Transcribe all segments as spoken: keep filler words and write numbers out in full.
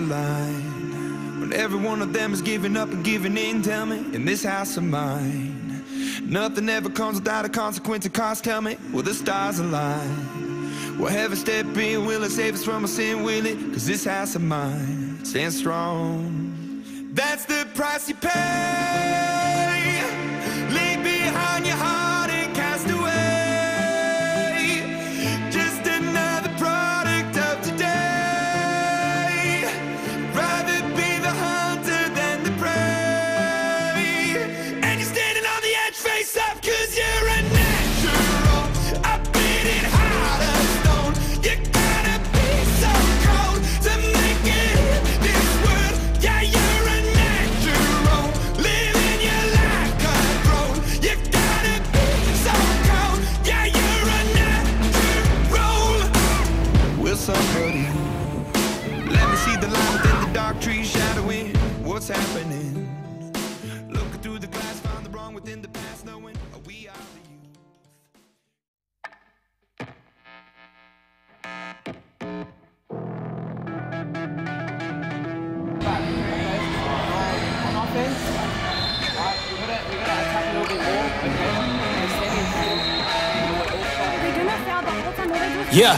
align, when every one of them is giving up and giving in. Tell me, in this house of mine, nothing ever comes without a consequence of cost. Tell me, will the stars align? Will heaven step in? Will it save us from our sin? Will it? Cause this house of mine stands strong. That's the price you pay. Leave behind your heart and cast away. Just another product of today. Rather be the hunter than the prey. And you're standing on the edge, face up, cause you're a natural. I beat it hard as stone. You gotta be so cold to make it in this world. Yeah, you're a natural, living your life controlled. You gotta be so cold. Yeah, you're a natural. Will somebody let me see the light within the dark trees shadowing what's happening? Looking through the glass, found the wrong within the past, knowing we are the youth. On offense, right, we gotta we gotta attack a little bit more, okay? And steady and steady. They're gonna fail the whole time. What are they doing? Yeah.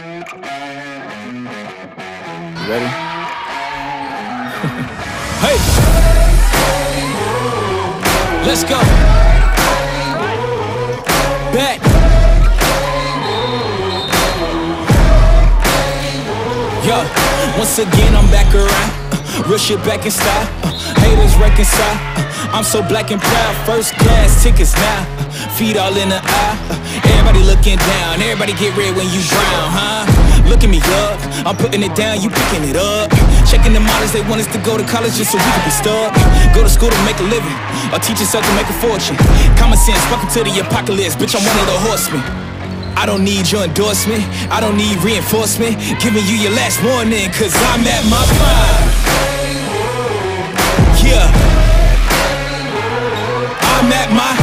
You ready? Hey. Let's go. Back. Yo, once again I'm back around. Uh, real shit back in style. Uh, haters reconcile. Uh, I'm so black and proud. First class tickets now. Uh, feet all in the eye. Uh, everybody looking down. Everybody get red when you drown, huh? Look at me up. I'm putting it down. You picking it up. Checking the models. They want us to go to college just so we can be stuck. Go to school to make a living. Or teach yourself to make a fortune. Common sense. Welcome to the apocalypse. Bitch, I'm one of the horsemen. I don't need your endorsement, I don't need reinforcement. Giving you your last warning, cause I'm at my prime. Yeah, I'm at my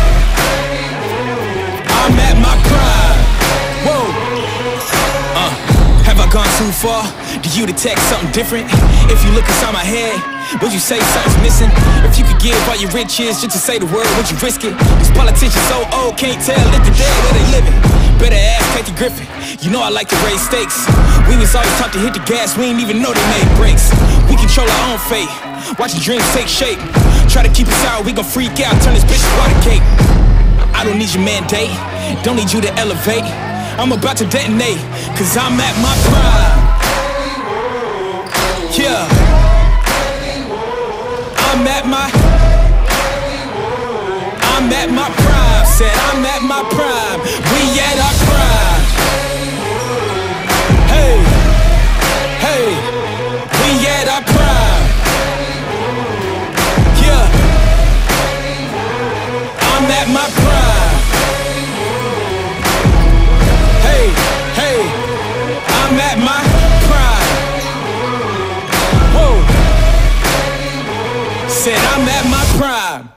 I'm at my prime. Whoa. Uh, have I gone too far? Do you detect something different? If you look inside my head, would you say something's missing? If you could give all your riches just to say the word, would you risk it? These politicians so old, can't tell if they're dead or they living. Better ask Kathy Griffin, you know I like to raise stakes. We was always taught to hit the gas, we ain't even know they made brakes. We control our own fate, watching dreams take shape. Try to keep us out, we gon' freak out, turn this bitch to water cake. I don't need your mandate, don't need you to elevate. I'm about to detonate, cause I'm at my prime. Yeah, I'm at my I'm at my prime, said I'm at my prime. We at our prime. Hey, hey, we at our prime. Yeah, I'm at my prime. Hey, hey, I'm at my prime. Whoa, said I'm at my prime.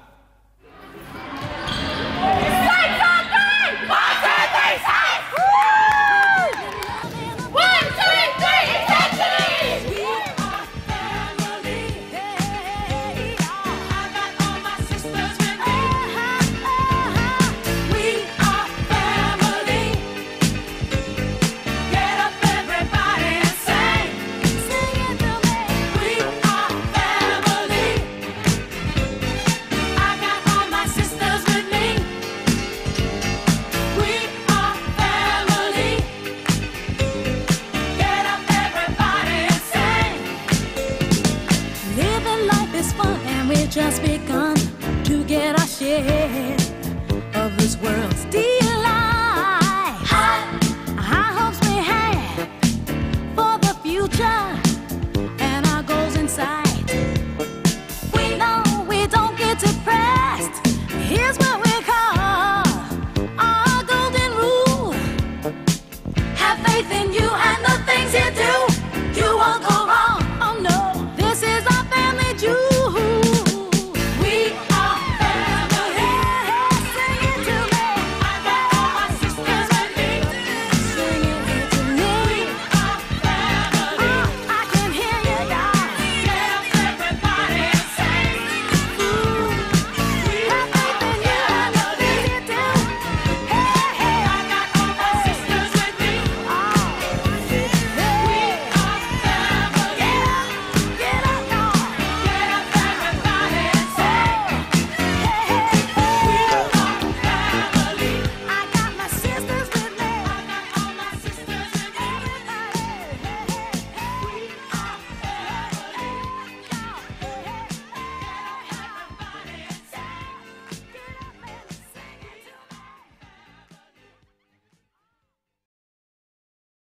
Just begun to get our share.